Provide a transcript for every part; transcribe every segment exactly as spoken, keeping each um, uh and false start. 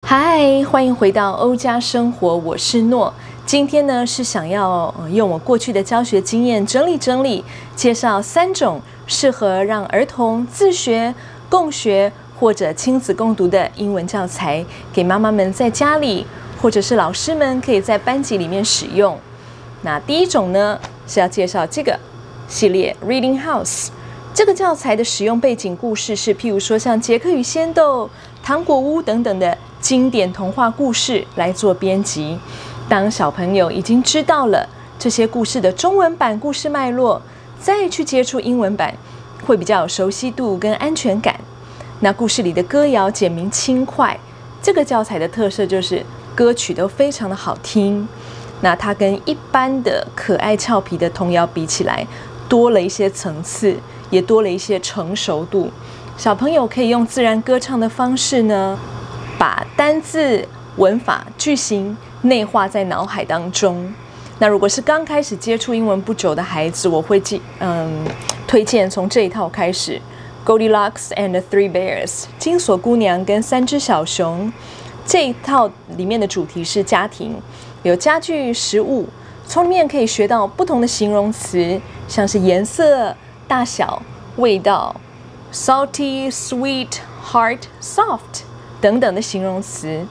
嗨，欢迎回到欧家生活，我是诺。今天呢是想要、呃、用我过去的教学经验整理整理，介绍三种适合让儿童自学、共学或者亲子共读的英文教材，给妈妈们在家里或者是老师们可以在班级里面使用。那第一种呢是要介绍这个系列 Reading House。这个教材的使用背景故事是，譬如说像《杰克与仙豆》、《糖果屋》等等的经典童话故事来做编辑。当小朋友已经知道了这些故事的中文版故事脉络，再去接触英文版，会比较有熟悉度跟安全感。那故事里的歌谣简明轻快，这个教材的特色就是歌曲都非常的好听。那它跟一般的可爱俏皮的童谣比起来，多了一些层次，也多了一些成熟度。小朋友可以用自然歌唱的方式呢，把单字、文法、句型内化在脑海当中。那如果是刚开始接触英文不久的孩子，我会嗯推荐从这一套开始，《Goldilocks and the Three Bears》金锁姑娘跟三只小熊。这一套里面的主题是家庭，有家具、食物，从里面可以学到不同的形容词，像是颜色、大小、味道 salty, sweet, hard, soft 等等的形容词。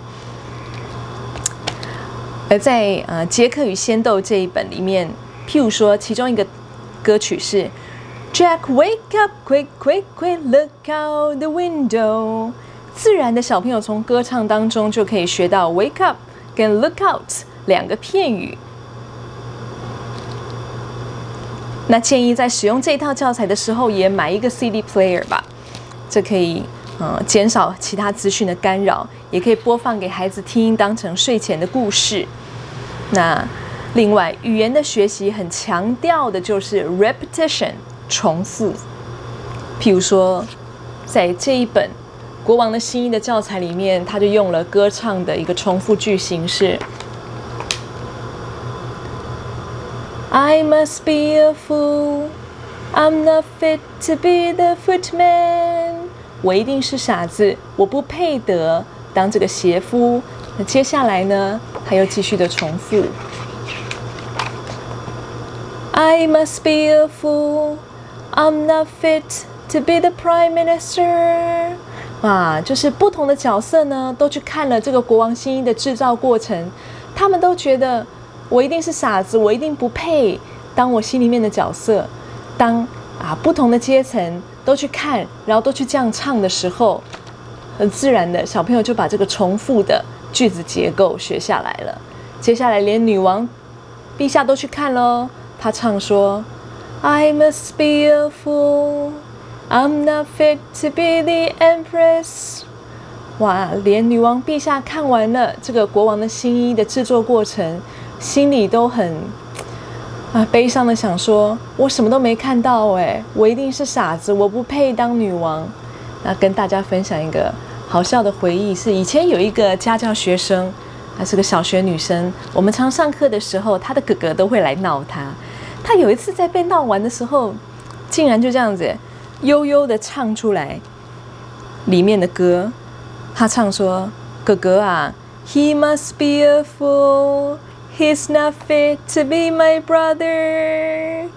而在呃《杰克与仙豆》这一本里面，譬如说其中一个歌曲是 Jack wake up quick quick quick look out the window， 自然的小朋友从歌唱当中就可以学到 wake up 跟 look out 两个片语。那建议在使用这一套教材的时候，也买一个 C D player 吧，这可以呃减少其他资讯的干扰，也可以播放给孩子听，当成睡前的故事。那另外，语言的学习很强调的就是 repetition 重复。譬如说，在这一本《国王的新衣》的教材里面，他就用了歌唱的一个重复句型是 I must be a fool, I'm not fit to be the footman。 我一定是傻子，我不配得当这个鞋夫。那接下来呢，还有继续的重复 I must be a fool, I'm not fit to be the prime minister。 啊，就是不同的角色呢，都去看了这个国王新衣的制造过程，他们都觉得我一定是傻子，我一定不配当我心里面的角色。当啊不同的阶层都去看，然后都去这样唱的时候，很自然的小朋友就把这个重复的句子结构学下来了。接下来连女王陛下都去看咯，他唱说 I must be a fool, I'm not fit to be the empress。 哇，连女王陛下看完了这个国王的新衣的制作过程，心里都很啊悲伤的想说，我什么都没看到哎，我一定是傻子，我不配当女王。那跟大家分享一个好笑的回忆，是以前有一个家教学生，她是个小学女生，我们常上课的时候，她的哥哥都会来闹她。她有一次在被闹完的时候，竟然就这样子悠悠的唱出来里面的歌。她唱说，哥哥啊 He must be a fool, he's not fit to be my brother。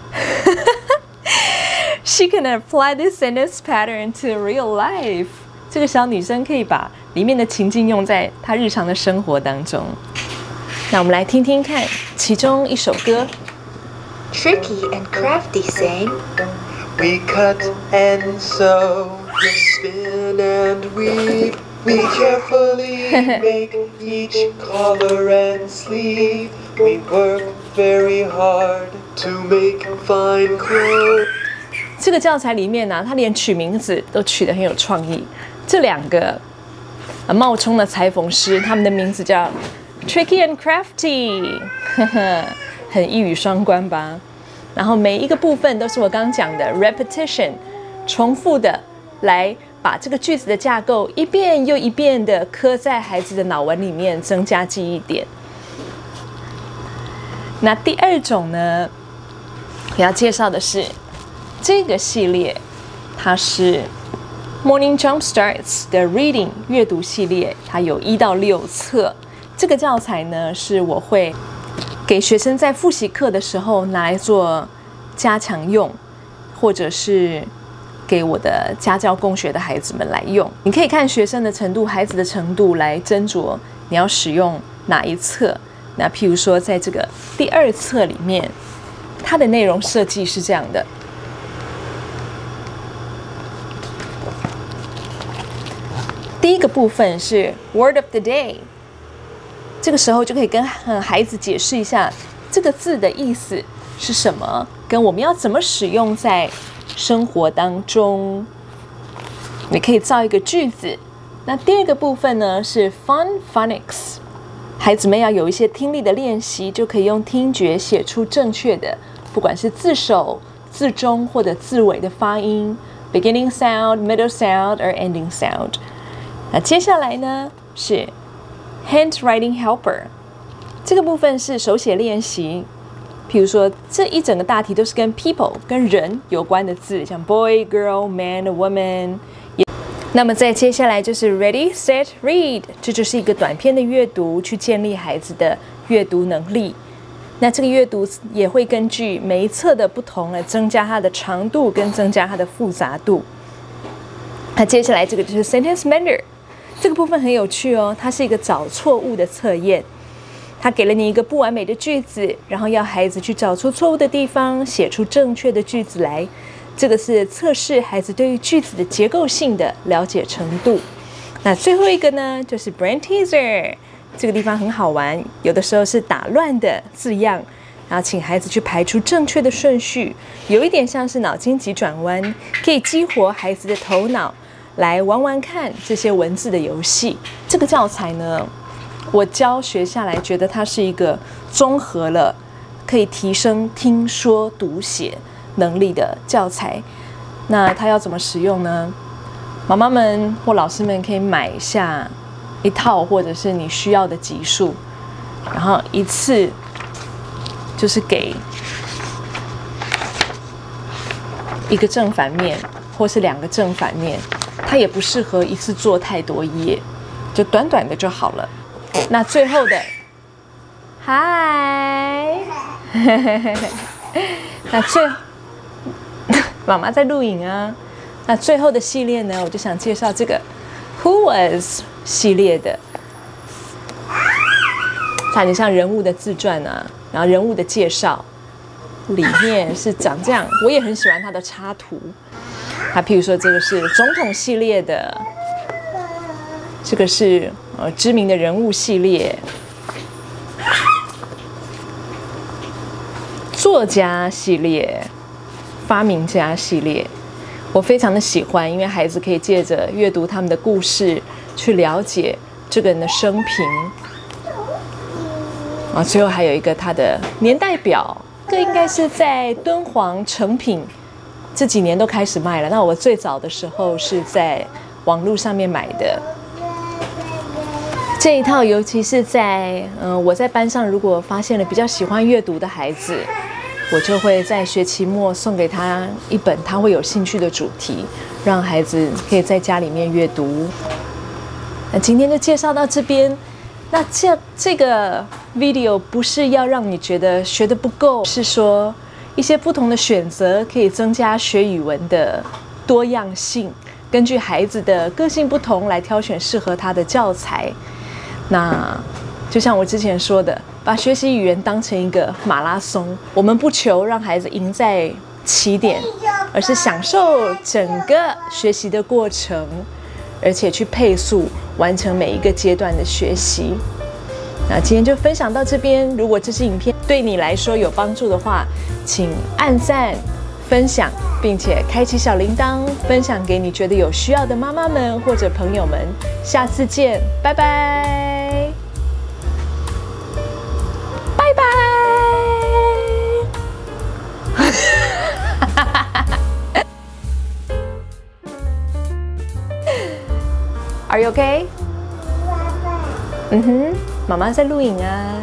She can apply this sentence pattern to real life。 这个小女生可以把里面的情境用在她日常的生活当中。那我们来听听看其中一首歌。 Tricky and Crafty sang, We cut and sew, we spin and weave, we carefully make each collar and sleeve. We work very hard to make fine clothes。 这个教材里面呢、啊，它连取名字都取得很有创意。这两个、啊、冒充的裁缝师，他们的名字叫 Tricky and Crafty， 呵呵，很一语双关吧。然后每一个部分都是我刚刚讲的 repetition， 重复的来把这个句子的架构一遍又一遍的刻在孩子的脑纹里面，增加记忆点。那第二种呢，我要介绍的是这个系列，它是 Morning Jump Starts 的 Reading 阅读系列，它有一到六册。这个教材呢，是我会给学生在复习课的时候拿来做加强用，或者是给我的家教共学的孩子们来用。你可以看学生的程度、孩子的程度来斟酌你要使用哪一册。那譬如说，在这个第二册里面，它的内容设计是这样的。第一个部分是 Word of the Day， 这个时候就可以跟孩子解释一下这个字的意思是什么，跟我们要怎么使用在生活当中。你可以造一个句子。那第二个部分呢是 Fun Phonics， 孩子们要有一些听力的练习，就可以用听觉写出正确的，不管是字首、字中或者字尾的发音 ，beginning sound、middle sound or ending sound。那接下来呢是 Handwriting Helper， 这个部分是手写练习。譬如说，这一整个大题都是跟 people 跟人有关的字，像 boy、girl、man、woman。那么再接下来就是 Ready, Set, Read， 这就是一个短篇的阅读，去建立孩子的阅读能力。那这个阅读也会根据每一册的不同来增加它的长度跟增加它的复杂度。那接下来这个就是 Sentence Mender， 这个部分很有趣哦，它是一个找错误的测验。他给了你一个不完美的句子，然后要孩子去找出错误的地方，写出正确的句子来。这个是测试孩子对于句子的结构性的了解程度。那最后一个呢，就是 Brain Teaser， 这个地方很好玩，有的时候是打乱的字样，然后请孩子去排出正确的顺序，有一点像是脑筋急转弯，可以激活孩子的头脑，来玩玩看这些文字的游戏。这个教材呢，我教学下来，觉得它是一个综合了可以提升听说读写能力的教材。那它要怎么使用呢？妈妈们或老师们可以买下一套，或者是你需要的集数，然后一次就是给一个正反面，或是两个正反面。它也不适合一次做太多页，就短短的就好了。那最后的，嗨，那最后，妈妈在录影啊。那最后的系列呢，我就想介绍这个 Who Was 系列的，它很像人物的自传啊，然后人物的介绍，里面是长这样。我也很喜欢它的插图。它譬如说，这个是总统系列的，这个是呃知名的人物系列，作家系列，发明家系列，我非常的喜欢，因为孩子可以借着阅读他们的故事，去了解这个人的生平。啊，最后还有一个他的年代表，这个应该是在敦煌成品。这几年都开始卖了。那我最早的时候是在网络上面买的这一套，尤其是在嗯、呃、我在班上如果发现了比较喜欢阅读的孩子，我就会在学期末送给他一本他会有兴趣的主题，让孩子可以在家里面阅读。那今天就介绍到这边。那这这个 video 不是要让你觉得学得不够，是说一些不同的选择可以增加学语文的多样性，根据孩子的个性不同来挑选适合他的教材。那就像我之前说的，把学习语言当成一个马拉松，我们不求让孩子赢在起点，而是享受整个学习的过程，而且去配速完成每一个阶段的学习。那今天就分享到这边，如果这支影片对你来说有帮助的话，请按赞、分享，并且开启小铃铛，分享给你觉得有需要的妈妈们或者朋友们。下次见，拜拜，拜拜。Are you okay? 嗯哼，妈妈在录影啊。